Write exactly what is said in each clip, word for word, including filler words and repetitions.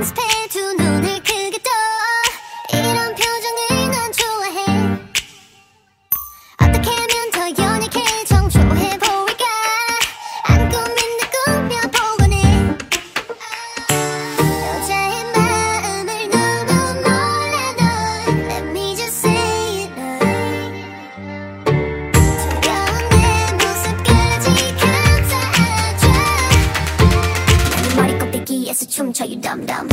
연습해 두 눈을 크게 떠 이런 표정을 난 좋아해. 어떻게 하면 더 연약해 정조해 보일까. 안고 맨날 꾸며보곤 해. 여자의 마음을 너무 몰라 넌 Let me just say it 두려운 내 모습까지 감싸줘. 나는 머리 꼭대기에서 춤춰 you dumb dumb.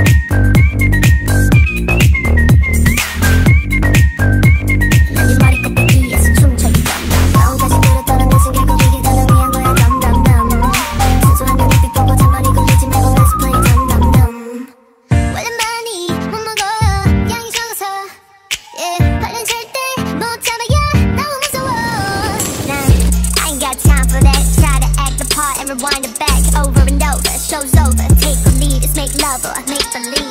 나는 머리 꼭대기에서 춤춰 you dumb dumb. 마음까지 들었다는 내 숨길 고비길 다 위한 거야 dumb dumb dumb. 순수한 내 눈빛 보고 잔머리 굴리지 말고 let's play dumb dumb dumb. 원래 많이 못 먹어요 양이 적어서 yeah. 발른 절대 못 잡아요 너무 무서워. 난 I ain't got time for that. Try to act the part and rewind it back over and over. Show's over, take the lead, let's make love or make believe.